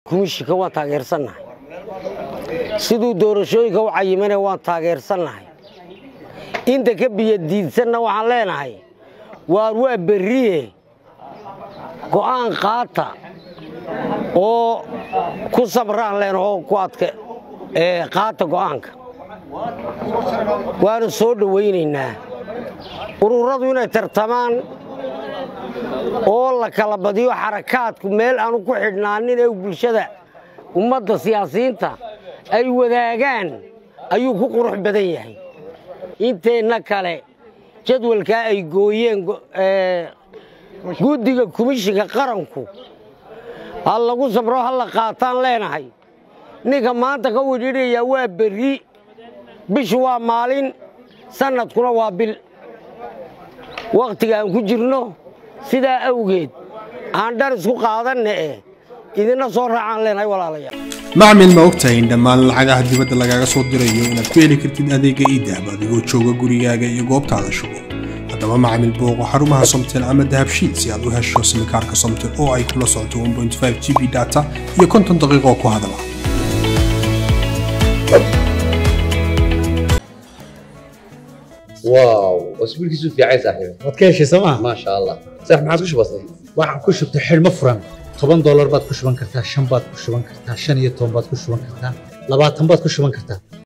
كمشيكا وان تاغيرسناhay sidoo doorashooyinka u cayimana waan taageersanahay inta ka biyadiidsanna waxaan leenahay waa bariye go'aan qaata oo ku sabraan leenahay ku adka qaata go'aanka waan soo dhaweynaynaa ururadu inay tartamaan oo la kala badiyo xarakaadku meel aanu ku xidhnaanin ee bulshada ummadda siyaasiyiinta ay wadaagaan ayuu ku qurux badan yahay inteena kale jadwalka ay gooyeen guddiga komishiga qaranku hal lagu sabro hal la qaataan leenahay ninka maanta ka wajiraya waa bari bishu waa maalin sanadkuna waa bil waqtiga aan ku jirno sida awgeed aan dhar isku qaadanay idina soo raacaan leenahay walaalayaal macmil ma ogtahay in dhammaan lacagaha dibadda lagaaga soo dirayo inaad ku heli kartid adeega e-dahab adigoo jooga gurigaaga iyo goobtaada shaqo haddaba macmil booqo xarumaha Somtel ama dahabshiil si aad u hesho simikaarka Somtel oo ay kula socoto 1.5 GB data iyo 50 daqiiqo ku hadala واو واسبوعك في عايز صاحبي wadkeeshi sama ما شاء الله صح ما عاد كش بسيط waxaan ku shubtay xilmo furan $10 baad ku shuban kartaa 5 baad ku shuban kartaa 15 baad ku shuban kartaa 20 baad ku shuban kartaa